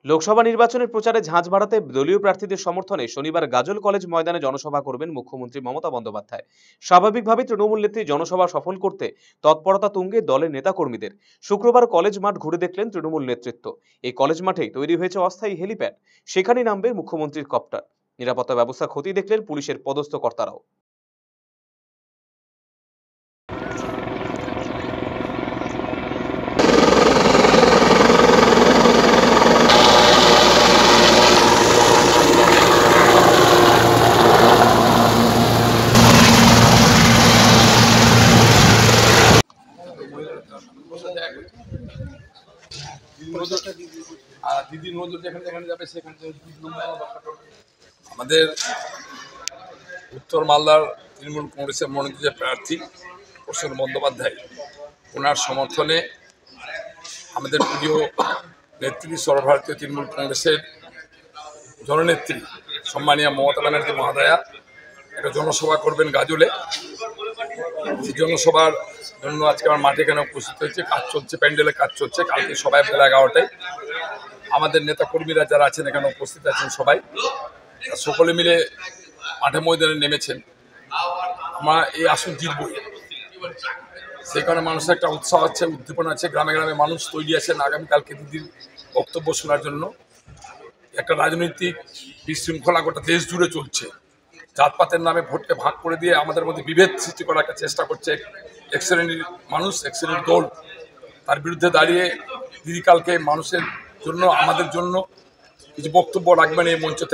লোকসভা নির্বাচনের প্রচারে ঝাঁঝ বাড়াতে দলীয় প্রার্থীদের সমর্থনে শনিবার গাজল কলেজ ময়দানে জনসভা করবেন মুখ্যমন্ত্রী মমতা বন্দ্যোপাধ্যায়। স্বাভাবিকভাবেই তৃণমূল নেত্রী জনসভা সফল করতে তৎপরতা তুঙ্গে দলের নেতাকর্মীদের। শুক্রবার কলেজ মাঠ ঘুরে দেখলেন তৃণমূল নেতৃত্ব। এই কলেজ মাঠেই তৈরি হয়েছে অস্থায়ী হেলিপ্যাড। সেখানেই নামবে মুখ্যমন্ত্রীর কপ্টার। নিরাপত্তা ব্যবস্থা খতিয়ে দেখলেন পুলিশের পদস্থ কর্তারাও। দিদির নজর যেখানে যেখানে যাবে সেখানে আমাদের উত্তর মালদার তৃণমূল কংগ্রেসের মনোনীত যে প্রার্থী প্রসন্ন বন্দ্যোপাধ্যায়, ওনার সমর্থনে আমাদের প্রিয় নেত্রী সর্বভারতীয় তৃণমূল কংগ্রেসের জননেত্রী সম্মানীয় মমতা ব্যানার্জি মহাদয়া একটা জনসভা করবেন গাজলে। সেই জনসভার জন্য আজকে আমার মাঠে এখানে উপস্থিত হয়েছে। কাজ চলছে, প্যান্ডেলে কাজ চলছে। কালকে সবাই বেলা 11টায় আমাদের নেতা কর্মীরা যারা আছেন এখানে উপস্থিত আছেন, সবাই সকলে মিলে মাঠে ময়দানে নেমেছেন। আমরা এই আসন জিতবই, সেই কারণে মানুষের একটা উৎসাহ আছে, উদ্দীপনা আছে। গ্রামে গ্রামে মানুষ তৈরি আছেন আগামীকালকে দিদির বক্তব্য শোনার জন্য। একটা রাজনৈতিক বিশৃঙ্খলা গোটা দেশ জুড়ে চলছে। জাতপাতের নামে ভোটকে ভাগ করে দিয়ে আমাদের মধ্যে বিভেদ সৃষ্টি করার একটা চেষ্টা করছে এক শ্রেণীর মানুষ, এক শ্রেণীর দল। তার বিরুদ্ধে দাঁড়িয়ে দিদি কালকে মানুষের জন্য, আমাদের জন্য কিছু বক্তব্য রাখবেন এই মঞ্চ থেকে।